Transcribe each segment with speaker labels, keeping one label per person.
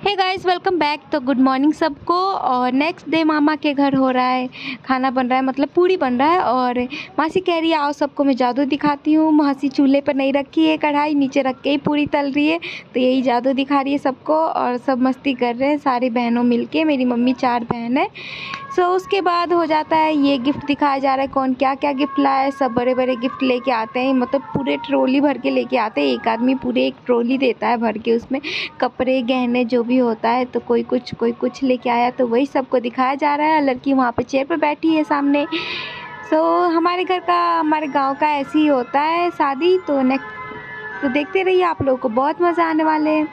Speaker 1: हे guys, welcome back. तो good morning सबको। और नेक्स्ट डे मामा के घर हो रहा है, खाना बन रहा है, मतलब पूरी बन रहा है। और मासी कह रही है आओ सबको मैं जादू दिखाती हूँ। मासी चूल्हे पर नहीं रखी है कढ़ाई, नीचे रख के ही पूरी तल रही है। तो यही जादू दिखा रही है सबको और सब मस्ती कर रहे हैं सारी बहनों मिलके। मेरी मम्मी 4 बहन है। सो उसके बाद हो जाता है ये गिफ्ट दिखाया जा रहा है, कौन क्या क्या गिफ्ट लाया है। सब बड़े बड़े गिफ्ट लेके आते हैं, मतलब पूरे ट्रॉली भर के लेके आते हैं। एक आदमी पूरे एक ट्रॉली देता है भर के, उसमें कपड़े गहने जो भी होता है। तो कोई कुछ लेके आया, तो वही सबको दिखाया जा रहा है। लड़की वहाँ पे चेयर पर बैठी है सामने। सो हमारे घर का, हमारे गांव का ऐसे ही होता है शादी। तो नेक्स्ट तो देखते रहिए, आप लोगों को बहुत मज़ा आने वाले हैं।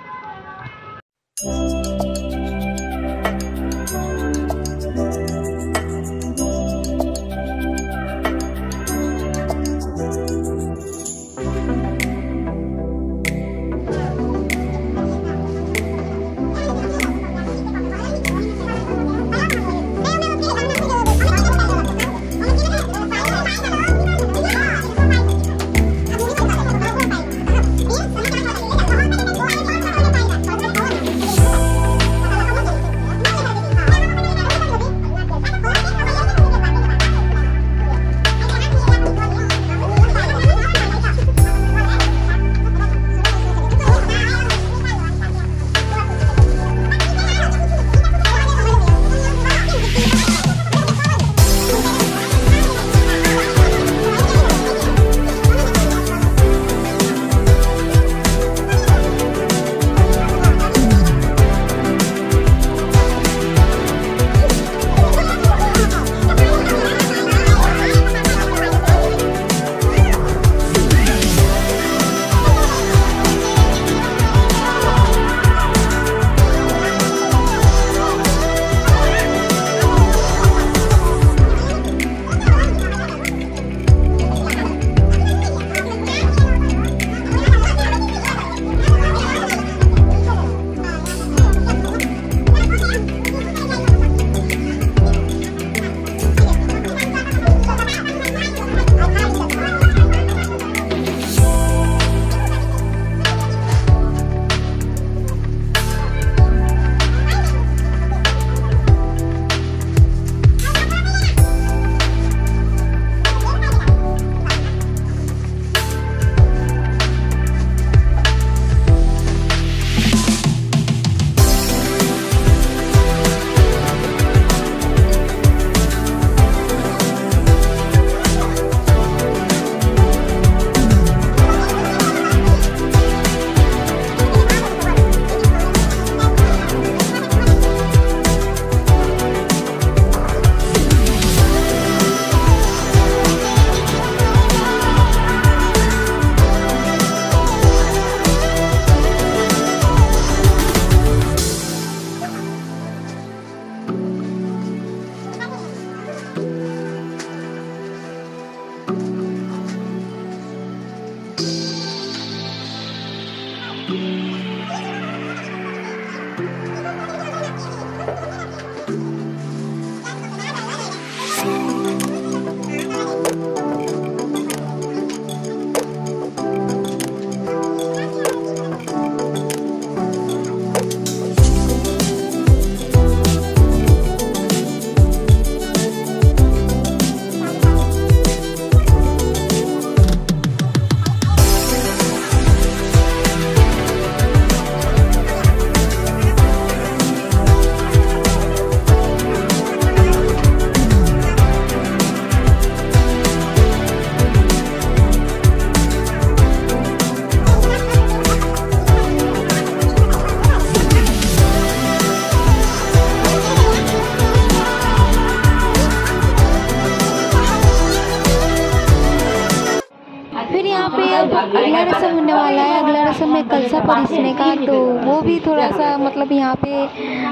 Speaker 1: फिर यहाँ पे अब अगला रस्म होने वाला है। अगला रस्म है कलसा परिसने का। तो वो भी थोड़ा सा मतलब यहाँ पे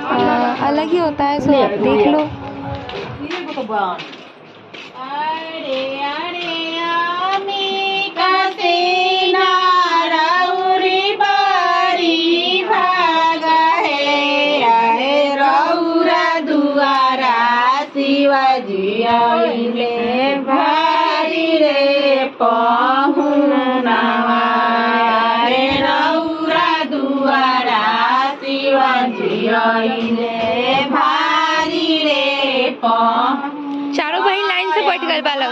Speaker 1: अलग ही होता है। सो आप देख लो।
Speaker 2: शिवाजी आइले भारी रे पहुनावा रे रौरा दुआरा शिवाजी आइले भारी रे
Speaker 1: चारों बहन लाइन से बैठ गए बालक।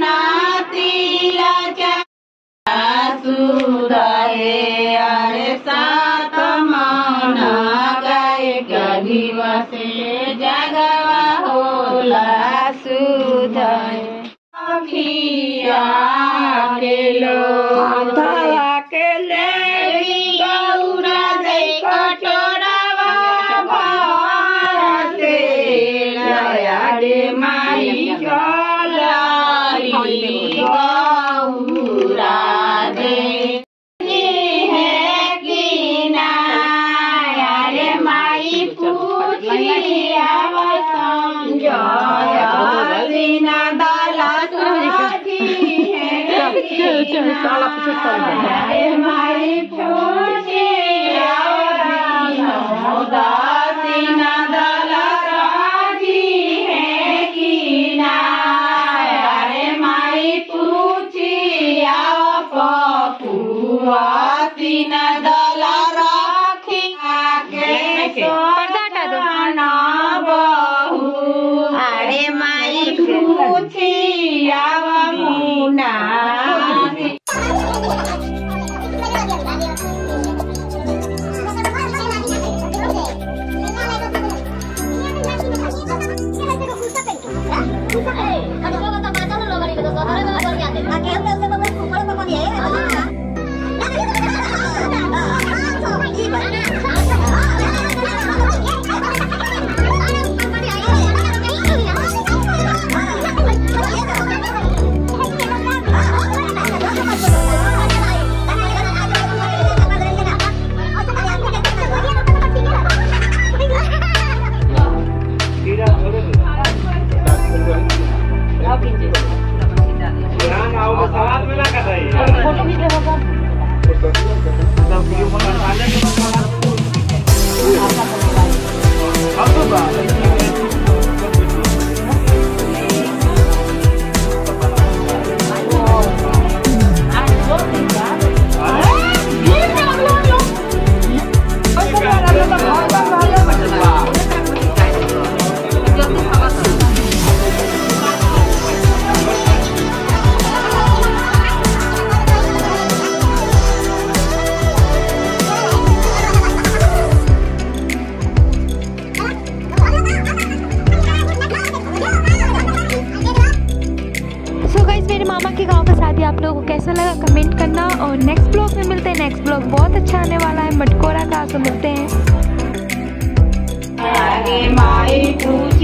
Speaker 2: सुधाए अरे सात मना गाय दिवसे जगवा होला सुधाए अखिया के लो धवा के ले गौरा दे कटोरावा भारते लया रे माई चलाई गौरा दे है कि ना रे माई पूछी आवसन जय बिना दाला माई पूछी दासीना दाला राजी है कि ना रे माई पूछी आओ पपुआ सीना दाला राखी के सोना बहू अरे माई पूछी आओ मुना
Speaker 1: आप लोगों को कैसा लगा कमेंट करना। और नेक्स्ट ब्लॉग में मिलते हैं। नेक्स्ट ब्लॉग बहुत अच्छा आने वाला है मटकोरा का, तो मिलते हैं।